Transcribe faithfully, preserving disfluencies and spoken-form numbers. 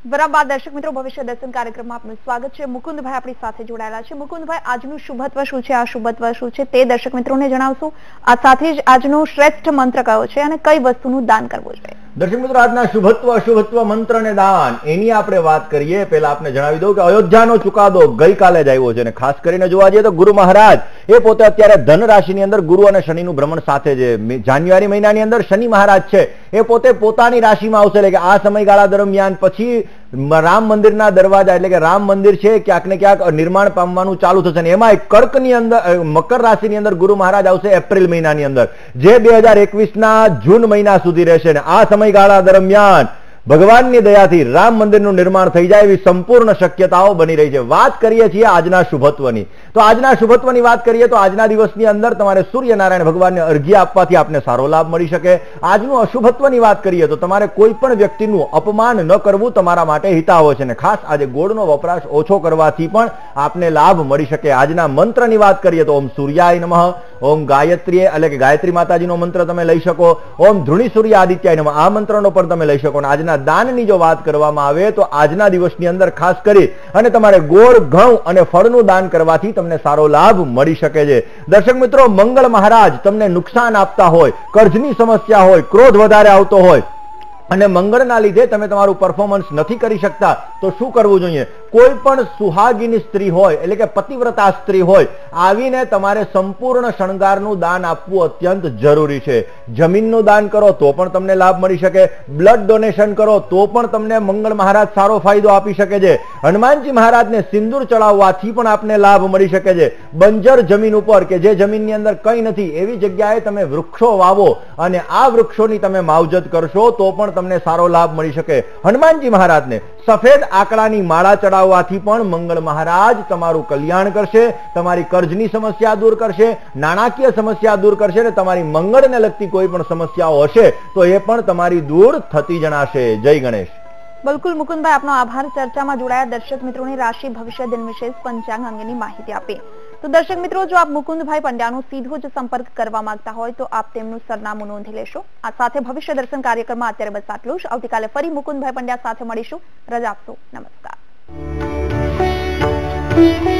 બરાબર દર્શક મિત્રો, ભવિષ્ય દર્શન કાર્યક્રમમાં આપનું સ્વાગત છે। મુકુંદભાઈ આપણી સાથે જોડાયેલા છે। મુકુંદભાઈ, આજનું શુભત્વ શું છે, આ શુભત્વ શું છે તે દર્શક મિત્રોને જણાવશો। આ સાથે જ આજનો શ્રેષ્ઠ મંત્ર કયો છે અને કઈ વસ્તુનું દાન કરવું જોઈએ? દર્શક મિત્રો, આજના શુભત્વ અશુભત્વ મંત્ર અને દાન એની આપણે વાત કરીએ। પહેલા આપને જણાવી દઉં કે અયોધ્યાનો ચુકાદો ગઈકાલે જ આવ્યો છે અને ખાસ કરીને જોવા જઈએ તો ગુરુ મહારાજ એ પોતે અત્યારે ધન રાશિની અંદર ગુરુ અને શનિનું ભ્રમણ સાથે છે। જાન્યુઆરી મહિનાની અંદર શનિ મહારાજ છે એ પોતે પોતાની રાશિમાં આવશે, એટલે કે આ સમયગાળા દરમિયાન પછી રામ મંદિરના દરવાજા એટલે કે રામ મંદિર છે ક્યાંક ને ક્યાંક નિર્માણ પામવાનું ચાલુ થશે અને એમાં કર્કની અંદર મકર રાશિની અંદર ગુરુ મહારાજ આવશે એપ્રિલ મહિનાની અંદર, જે બે હજાર એકવીસ ના જૂન મહિના સુધી રહેશે। અને આ સમયગાળા દરમિયાન ભગવાનની દયાથી રામ મંદિરનું નિર્માણ થઈ જાય એવી સંપૂર્ણ શક્યતાઓ બની રહી છે। વાત કરીએ છીએ આજના શુભત્વની, તો આજના શુભત્વની વાત કરીએ તો આજના દિવસની અંદર તમારે સૂર્યનારાયણ ભગવાનને અર્ઘ્ય આપવાથી આપને સારો લાભ મળી શકે। આજનું અશુભત્વની વાત કરીએ તો તમારે કોઈ પણ વ્યક્તિનું અપમાન ન કરવું તમારા માટે હિતાવહ છે અને ખાસ આજે ગોળનો વપરાશ ઓછો કરવાથી પણ આપને લાભ મળી શકે। આજના મંત્રની વાત કરીએ તો ઓમ સૂર્યાય નમઃ, ઓમ ગાયત્રી એટલે કે ગાયત્રી માતાજીનો મંત્ર તમે લઈ શકો, ઓમ ધૃણી સૂર્ય આદિત્યાય નમઃ આ મંત્રનો પણ તમે લઈ શકો। આજના દાનની જો વાત કરવામાં આવે તો આજના દિવસની અંદર ખાસ કરી અને તમારે ગોળ, ઘઉં અને ફળનું દાન કરવાથી તમને સારો લાભ મળી શકે છે। દર્શક મિત્રો, મંગળ મહારાજ તમને નુકસાન આપતા હોય, કર્જની સમસ્યા હોય, ક્રોધ વધારે આવતો હોય અને મંગળના લીધે તમે તમારું પરફોર્મન્સ નથી કરી શકતા તો શું કરવું જોઈએ? કોઈ પણ સુહાગીની સ્ત્રી હોય એટલે કે પતિવ્રતા સ્ત્રી હોય, આવીને તમારે સંપૂર્ણ શણગારનું દાન આપવું અત્યંત જરૂરી છે। જમીનનું દાન કરો તો પણ તમને લાભ મળી શકે, બ્લડ ડોનેશન કરો તો પણ તમને મંગળ મહારાજ સારો ફાયદો આપી શકે છે, હનુમાનજી મહારાજને સિંદૂર ચડાવવાથી પણ આપને લાભ મળી શકે છે। બંજર જમીન ઉપર કે જે જમીનની અંદર કંઈ નથી એવી જગ્યાએ તમે વૃક્ષો વાવો અને આ વૃક્ષોની તમે માવજત કરશો તો પણ તમને સારો લાભ મળી શકે। હનુમાનજી મહારાજને સફેદ આંકડાની માળા ચડાવવાથી પણ મંગળ મહારાજ તમારું કલ્યાણ કરશે, તમારી કર્જની સમસ્યા દૂર કરશે, નાણાકીય સમસ્યા દૂર કરશે અને તમારી મંગળને લગતી કોઈ પણ સમસ્યાઓ હશે તો એ પણ તમારી દૂર થતી જણાશે। જય ગણેશ। બિલકુલ મુકુંદભાઈ, આપનો આભાર ચર્ચામાં જોડાયા દર્શક મિત્રોની રાશિ ભવિષ્ય દિન વિશેષ પંચાંગ અંગેની માહિતી આપી। તો દર્શક મિત્રો, જો આપ મુકુંદભાઈ પંડ્યાનો સીધો જ સંપર્ક કરવા માંગતા હોય તો આપ તેમનું સરનામું નોંધી લેશો। આ સાથે ભવિષ્ય દર્શન કાર્યક્રમમાં અત્યારે બસ આટલું જ। આવતીકાલે ફરી મુકુંદભાઈ પંડ્યા સાથે મળીશું। રજા આપશો। નમસ્કાર।